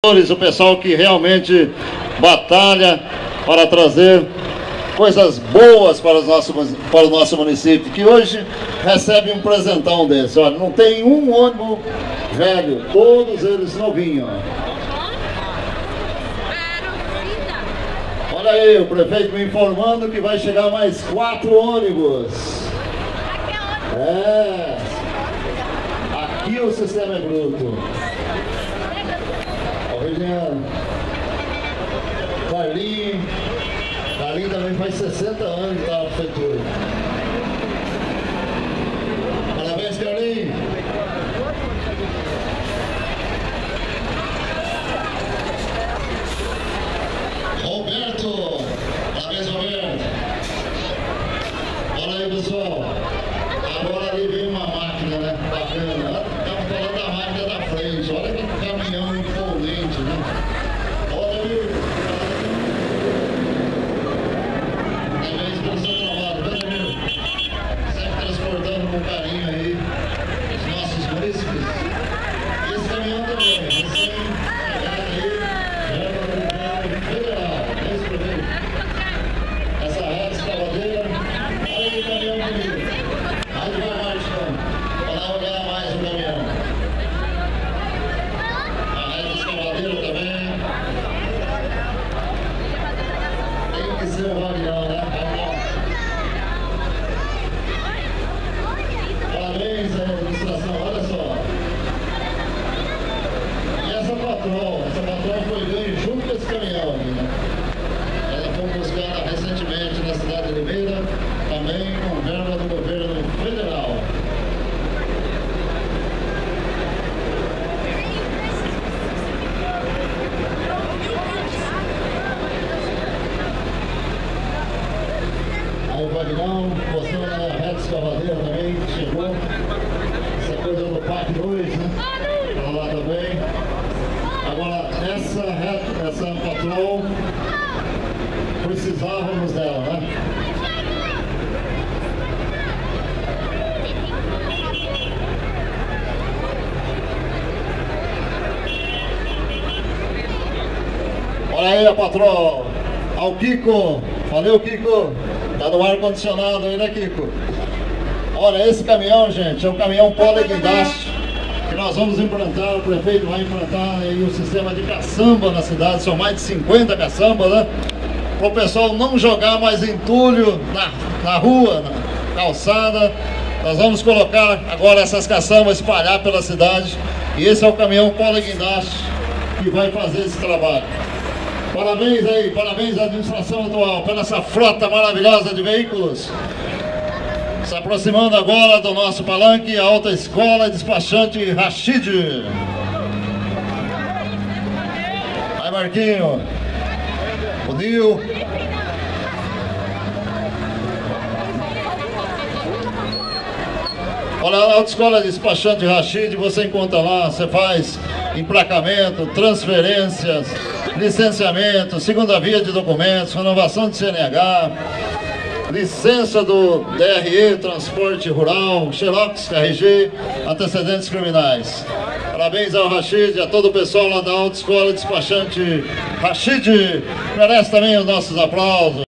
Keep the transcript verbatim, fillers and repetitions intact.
trabalhadores, o pessoal que realmente batalha para trazer coisas boas para, os nosso, para o nosso município, que hoje recebe um presentão desse. Olha, não tem um ônibus velho, todos eles novinhos. Olha aí, o prefeito me informando que vai chegar mais quatro ônibus. É, aqui o sistema é bruto. Olha, Carlinho, Carlinho também faz sessenta anos que está na prefeitura. Parabéns, Carlinho. Roberto, parabéns, Roberto. Olha aí, pessoal. Agora ali vem uma máquina, né? Bacana. Estamos falando da máquina da frente. Olha que caminhão imponente, né? Olha ali. Também a exposição do trabalho. Veja, amigo. Sempre transportando com carinho aí os nossos munícipes. E esse caminhão também. Recém chegado aí. Já no federal. É isso, prefeito? Essa reta escavadeira. Olha aí o caminhão comigo. Mais devagar, Chão. Para olhar mais o caminhão. A reta escavadeira também. Tem que ser o vagnão, né? Parabéns à administração, olha só. E essa patroa, essa patroa foi ganha junto com esse caminhão aqui, né? Ela foi buscada recentemente na cidade de Limeira, também com verba do governo federal. Aí o Vagnão, postando na reta escavadeira também, chegou. Essa coisa do P A C dois, né? Pra lá também. Agora, essa reta, essa patrol, precisávamos dela, né? Olha aí a patrol, ao Kiko, valeu Kiko, tá no ar condicionado aí, né Kiko? Olha, esse caminhão, gente, é um caminhão poleguindástico que nós vamos implantar, o prefeito vai implantar aí o sistema de caçamba na cidade, são mais de cinquenta caçambas, né? Para o pessoal não jogar mais entulho na, na rua, na calçada, nós vamos colocar agora essas caçambas espalhar pela cidade e esse é o caminhão poleguindástico que vai fazer esse trabalho. Parabéns aí, parabéns à administração atual pela essa frota maravilhosa de veículos. Se aproximando agora do nosso palanque, a Alta Escola Despachante Rachid. Aí, Marquinho. O Nil. Olha, a Autoescola Despachante Rachid, você encontra lá, você faz emplacamento, transferências, licenciamento, segunda via de documentos, renovação de C N H, licença do D R E, transporte rural, Xerox, R G, antecedentes criminais. Parabéns ao Rachid e a todo o pessoal lá da Autoescola Despachante Rachid. Merece também os nossos aplausos.